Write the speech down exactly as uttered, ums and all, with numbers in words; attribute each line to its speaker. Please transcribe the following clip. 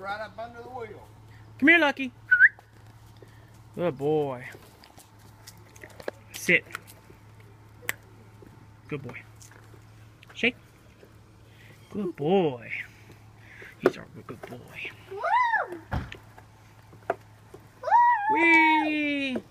Speaker 1: right up under the wheel.
Speaker 2: Come here, Lucky. Good boy. Sit. Good boy. Shake. Good boy. He's our good boy.
Speaker 3: Woo!
Speaker 2: Whee!